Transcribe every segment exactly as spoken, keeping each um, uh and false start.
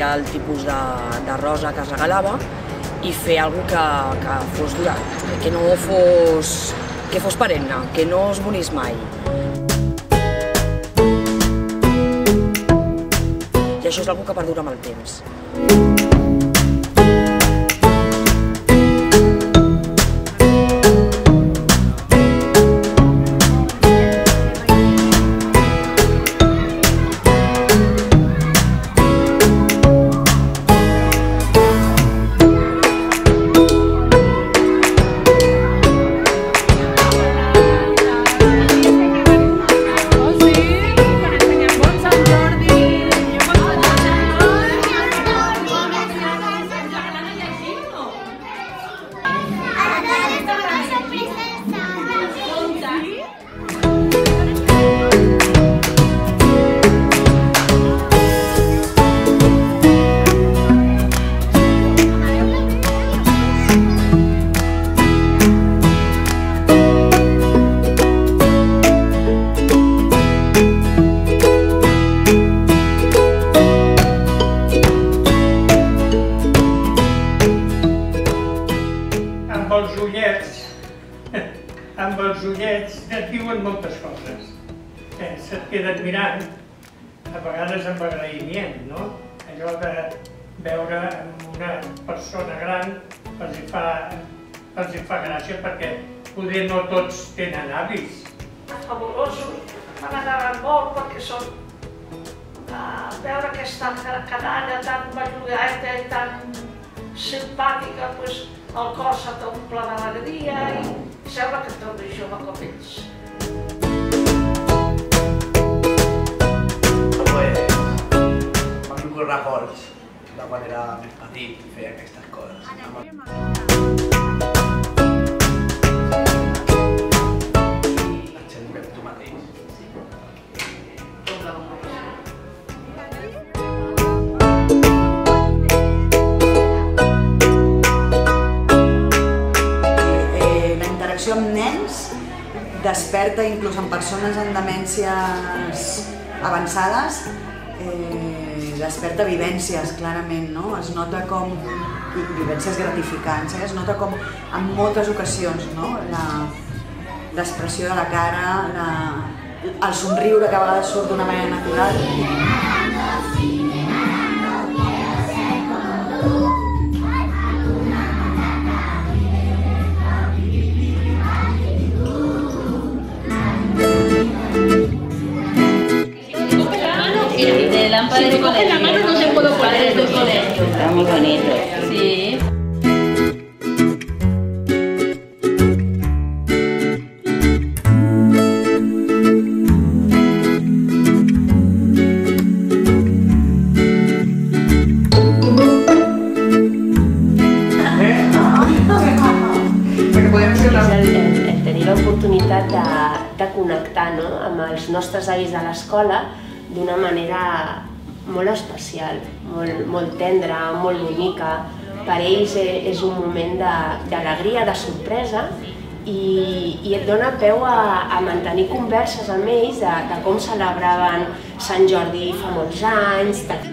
canviar el tipus de, de rosa que es regalava i fer alguna cosa que, que fos dura, que no fos, que fos perenne, que no es bonís mai. I això és una cosa que perdura amb el temps. Amb els ullets et diuen moltes coses. Se't queden mirant, a vegades amb agraïment, no? Allò de veure una persona gran els hi fa, els hi fa gràcia perquè poder no tots tenen avis. Fabulosos, m'agradaven molt perquè són veure aquesta canalla tan bellugada i tan simpàtica, doncs el cor se t'omple d'alegria i sembla que et tornis jove com ells. M'han vingut records de quan era més petit i feia aquestes coses. Sent tu mateix. Amb nens desperta inclús en persones amb demències avançades, eh, desperta vivències clarament, no? Es nota com, vivències gratificants, eh? Es nota com en moltes ocasions, no? L'expressió de la cara, la, el somriure que a vegades surt d'una manera natural. Si te coges la mano no se puede poner el colegio. Está muy bonito. Sí. El, el tenir l'oportunitat de, de connectar, no?, amb els nostres avis de l'escola d'una manera molt especial, molt, molt tendra, molt bonica. Per ells és un moment d'alegria, de, de sorpresa i, i et dona peu a, a mantenir converses amb ells de, de com celebraven Sant Jordi fa molts anys. De...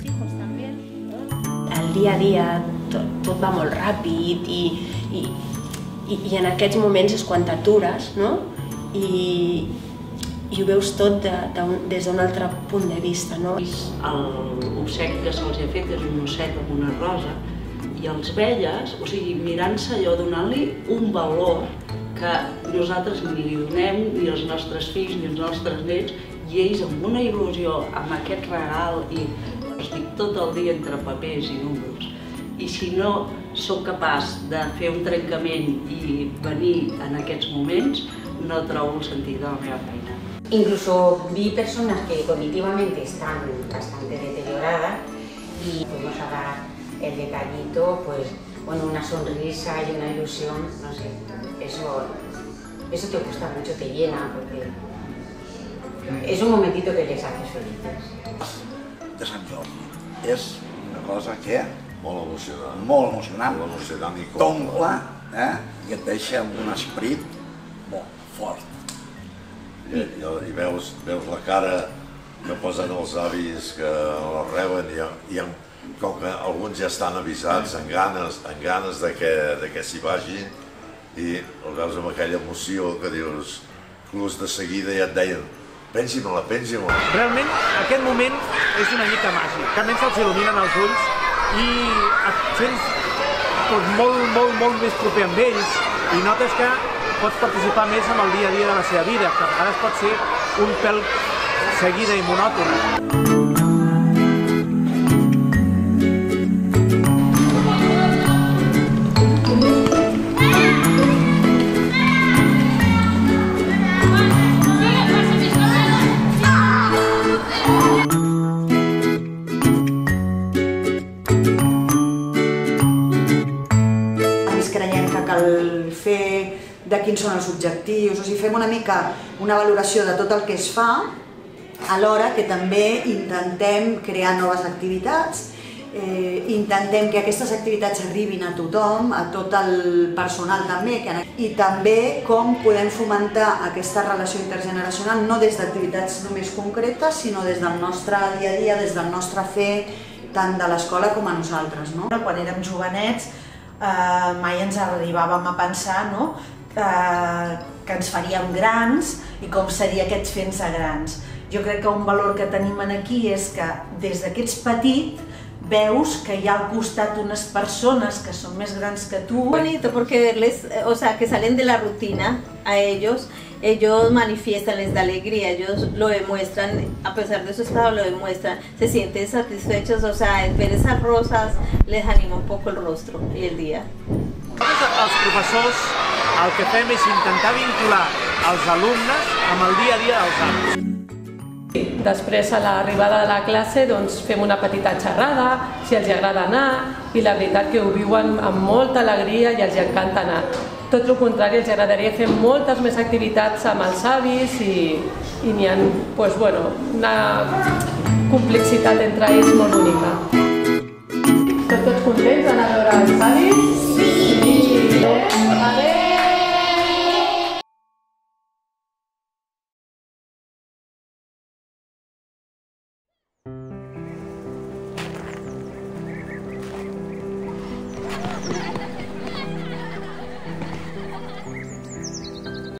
El dia a dia tot, tot va molt ràpid i, i, i, i en aquests moments és quan t'atures, no? I, i ho veus tot de, de, des d'un altre punt de vista, no? L'obsequi que se'ls ha fet és un osset amb una rosa i els veies, o sigui, mirant-se allò, donant-li un valor que nosaltres ni li donem, ni els nostres fills, ni els nostres nets, i ells amb una il·lusió, amb aquest regal, i estic tot el dia entre papers i números. I si no sóc capaç de fer un trencament i venir en aquests moments, no trobo el sentit de la meva feina. Incluso vi personas que cognitivamente están bastante deterioradas y fuimos a dar el detallito, pues, bueno, una sonrisa y una ilusión, no sé, eso, eso te gusta mucho, te llena, porque es un momentito que les haces felices. De Sant Jordi és una cosa que molt emocionant, molt emocionant, molt emocionant i t'omple, eh? I et deixa amb un esperit molt fort. I, i, i veus, veus la cara que posen els avis que la reuen i, i amb, com que alguns ja estan avisats, amb ganes, amb ganes de que, de que s'hi vagin, i el veus amb aquella emoció que dius, inclús de seguida ja et deien, pensi-me-la, pensi-me-la. Realment, aquest moment és una mica màgic. Realment se'ls il·luminen els ulls i et sents doncs, molt, molt, molt més proper amb ells i notes que pots participar més en el dia a dia de la seva vida, que a vegades pot ser un pèl seguida i monòtona. De quins són els objectius, o sigui, fem una mica una valoració de tot el que es fa, alhora que també intentem crear noves activitats, eh, intentem que aquestes activitats arribin a tothom, a tot el personal també, que i també com podem fomentar aquesta relació intergeneracional no des d'activitats només concretes, sinó des del nostre dia a dia, des del nostre fer, tant de l'escola com a nosaltres. No? Quan érem jovenets eh, mai ens arribàvem a pensar, no?, Eh, que ens faríem grans i com seria aquest fent-se grans. Jo crec que un valor que tenim aquí és que des que ets petit veus que hi ha al costat unes persones que són més grans que tu. Bonito porque verles, o sea, que salen de la rutina a ellos, ellos manifiestan, les da alegría, ellos lo demuestran, a pesar de su estado lo demuestran, se sienten satisfechos, o sea, ver esas rosas les anima un poco el rostro y el día. Els professors el que fem és intentar vincular els alumnes amb el dia a dia dels altres. Després, a l'arribada de la classe, doncs, fem una petita xerrada, si els agrada anar, i la veritat que ho viuen amb molta alegria i els encanta anar. Tot el contrari, els agradaria fer moltes més activitats amb els avis i, i n'hi ha doncs, bueno, una complexitat entre ells molt bonica. Estem tots contents d'anar a veure els avis?